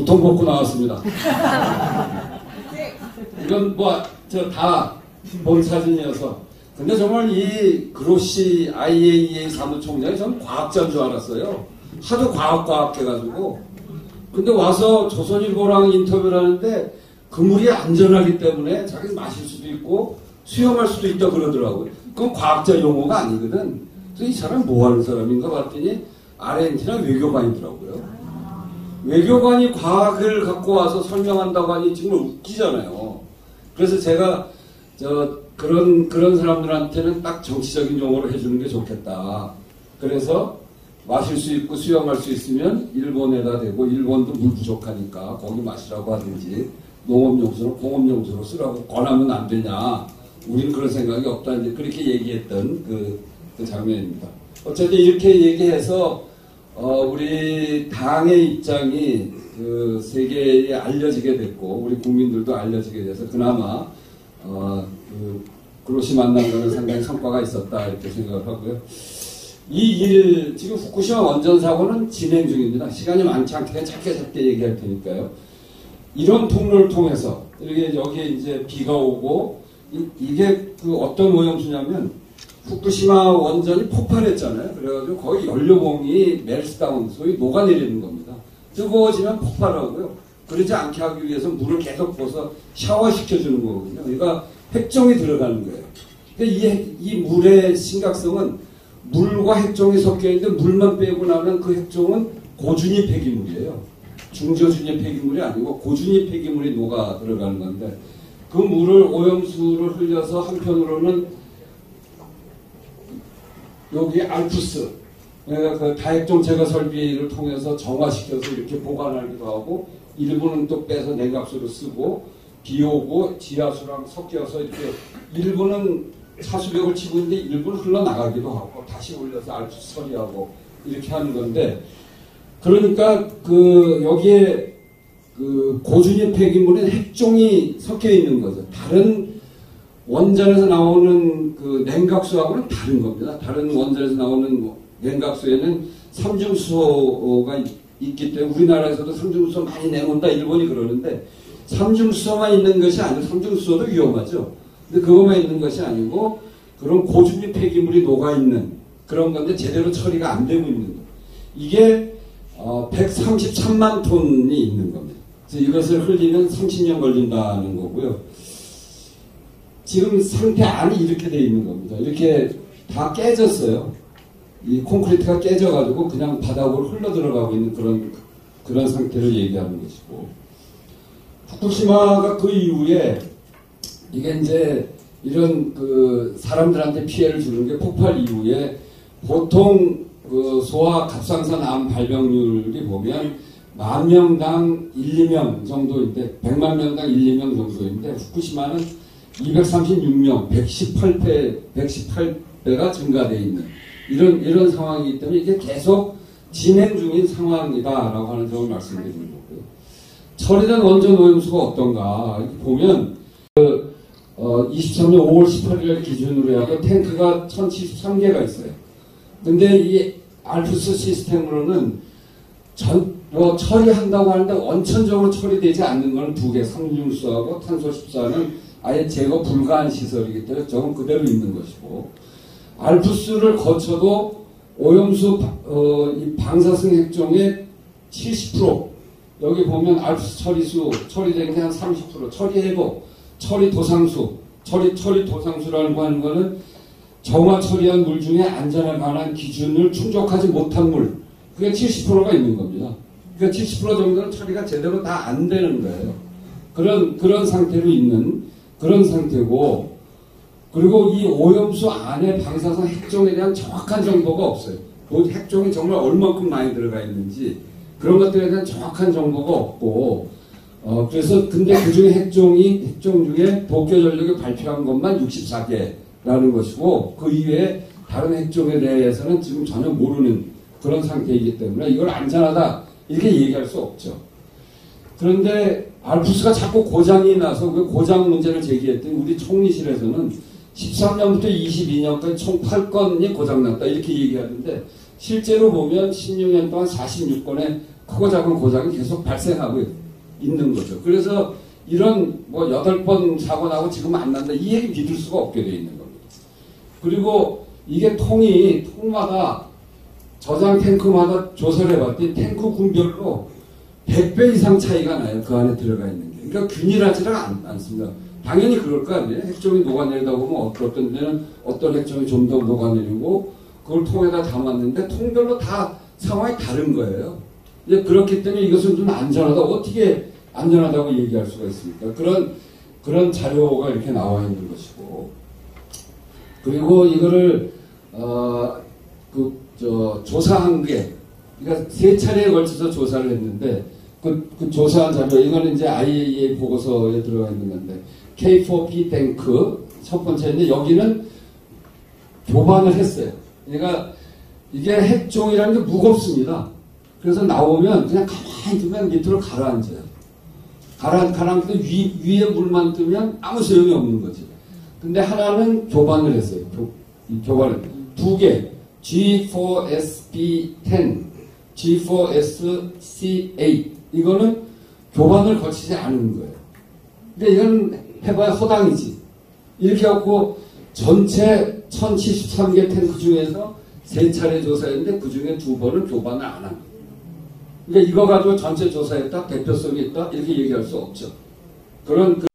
우통 벗고 나왔습니다. 이건 다 본 사진이어서. 근데 정말 이 그로시 IAEA 사무총장이 전 과학자인 줄 알았어요. 하도 과학 해가지고. 근데 와서 조선일보랑 인터뷰를 하는데 그 물이 안전하기 때문에 자기는 마실 수도 있고 수영할 수도 있다 그러더라고요. 그건 과학자 용어가 아니거든. 그래서 이 사람 뭐 하는 사람인가 봤더니 아르헨티나 외교관이더라고요. 외교관이 과학을 갖고 와서 설명한다고 하니 정말 웃기잖아요. 그래서 제가 그런 사람들한테는 딱 정치적인 용어로 해주는 게 좋겠다. 그래서 마실 수 있고 수영할 수 있으면 일본에다 대고 일본도 물 부족하니까 거기 마시라고 하든지 농업용수로 공업용수로 쓰라고 권하면 안 되냐. 우리는 그런 생각이 없다. 이제 그렇게 얘기했던 그 장면입니다. 어쨌든 이렇게 얘기해서 우리 당의 입장이 그 세계에 알려지게 됐고 우리 국민들도 알려지게 돼서 그나마 그로시 만난 거는 상당히 성과가 있었다 이렇게 생각을 하고요. 지금 후쿠시마 원전 사고는 진행 중입니다. 시간이 많지 않게 짧게 얘기할 테니까요. 이런 통로를 통해서 이렇게 여기에 이제 비가 오고 이게 그 어떤 오염수냐면 후쿠시마 원전이 폭발했잖아요. 그래가지고 거의 연료봉이 멜트다운 소위 녹아내리는 겁니다. 뜨거워지면 폭발하고요. 그러지 않게 하기 위해서 물을 계속 부어서 샤워시켜주는 거거든요. 그러니까 핵종이 들어가는 거예요. 그러니까 이 물의 심각성은 물과 핵종이 섞여 있는데 물만 빼고 나면 그 핵종은 고준위 폐기물이에요. 중저준위 폐기물이 아니고 고준위 폐기물이 녹아 들어가는 건데 그 물을 오염수를 흘려서 한편으로는 여기 알프스 그러니까 그 다핵종 제거 설비를 통해서 정화시켜서 이렇게 보관하기도 하고 일부는 또 빼서 냉각수로 쓰고 비 오고 지하수랑 섞여서 이렇게 일부는 차수벽을 치고 있는데 일부는 흘러나가기도 하고 다시 올려서 알프스 처리하고 이렇게 하는 건데 그러니까 여기에 고준위 폐기물은 핵종이 섞여 있는 거죠. 다른 원전에서 나오는 그 냉각수하고는 다른 겁니다. 다른 원전에서 나오는 냉각수에는 삼중수소가 있기 때문에 우리나라에서도 삼중수소 많이 내놓는다 일본이 그러는데 삼중수소만 있는 것이 아니고 삼중수소도 위험하죠. 근데 그것만 있는 것이 아니고 그런 고준위 폐기물이 녹아있는 그런 건데 제대로 처리가 안 되고 있는 거. 이게 133만 톤이 있는 겁니다. 그래서 이것을 흘리면 30년 걸린다는 거고요. 지금 상태 안이 이렇게 돼 있는 겁니다. 이렇게 다 깨졌어요. 이 콘크리트가 깨져가지고 그냥 바닥으로 흘러 들어가고 있는 그런 상태를 얘기하는 것이고 후쿠시마가 그 이후에 이게 이제 이런 사람들한테 피해를 주는 게 폭발 이후에 보통 소아 갑상선 암 발병률이 보면 10,000명당 1, 2명 정도인데 100만 명당 1, 2명 정도인데 후쿠시마는 236명, 118배가 증가되어 있는 이런 상황이기 때문에 이게 계속 진행 중인 상황이다라고 하는 점을 말씀드리는 거고요. 처리된 원전 오염수가 어떤가 이렇게 보면 23년 5월 18일 기준으로 하고 탱크가 1073개가 있어요. 근데 이 알프스 시스템으로는 처리한다고 하는데 원천적으로 처리되지 않는 건 2개, 삼중수하고 탄소14는 아예 제거 불가한 시설이기 때문에 저건 그대로 있는 것이고 알프스를 거쳐도 오염수 이 방사성 핵종의 70% 여기 보면 알프스 처리수 처리된 게 한 30% 처리해고 처리 도상수 처리 도상수라고 하는 거는 정화 처리한 물 중에 안전에 관한 기준을 충족하지 못한 물 그게 70%가 있는 겁니다. 그러니까 70% 정도는 처리가 제대로 다 안 되는 거예요. 그런 상태로 있는 그런 상태고 그리고 이 오염수 안에 방사성 핵종에 대한 정확한 정보가 없어요. 그 핵종이 정말 얼마큼 많이 들어가 있는지 그런 것들에 대한 정확한 정보가 없고 그래서 근데 그 중에 핵종 중에 도쿄전력이 발표한 것만 64개라는 것이고 그 이외에 다른 핵종에 대해서는 지금 전혀 모르는 그런 상태이기 때문에 이걸 안전하다 이렇게 얘기할 수 없죠. 그런데 알프스가 자꾸 고장이 나서 그 고장 문제를 제기했더니 우리 총리실에서는 13년부터 22년까지 총 8건이 고장났다 이렇게 얘기하는데 실제로 보면 16년 동안 46건의 크고 작은 고장이 계속 발생하고 있는 거죠. 그래서 이런 뭐 8번 사고 나고 지금 안 난다 이 얘기 믿을 수가 없게 돼 있는 겁니다. 그리고 이게 통마다 저장 탱크마다 조사를 해봤더니 탱크 군별로 100배 이상 차이가 나요. 그 안에 들어가 있는 게. 그러니까 균일하지가 않습니다. 당연히 그럴 거 아니에요. 핵종이 녹아내리다 보면 어떤 데는 어떤 핵종이 좀 더 녹아내리고 그걸 통에다 담았는데 통별로 다 상황이 다른 거예요. 그렇기 때문에 이것은 좀 안전하다. 어떻게 안전하다고 얘기할 수가 있습니까? 그런 자료가 이렇게 나와 있는 것이고. 그리고 이거를, 조사한 게, 그러니까 3차례에 걸쳐서 조사를 했는데, 그 조사한 자료, 이거는 이제 IAEA 보고서에 들어가 있는 건데, K4P 탱크, 첫 번째인데, 여기는 교반을 했어요. 그러니까 이게 핵종이라는 게 무겁습니다. 그래서 나오면 그냥 가만히 두면 밑으로 가라앉아요. 가라앉는데 위에 물만 뜨면 아무 소용이 없는 거지. 근데 하나는 교반을 했어요. 교반을. 2개. G4SP10, G4SC8. 이거는 교반을 거치지 않은 거예요. 근데 이건 해봐야 허당이지. 이렇게 하고 전체 1073개 탱크 중에서 3차례 조사했는데 그 중에 2번은 교반을 안 한 거예요. 그러니까 이거 가지고 전체 조사했다, 대표성이 있다, 이렇게 얘기할 수 없죠.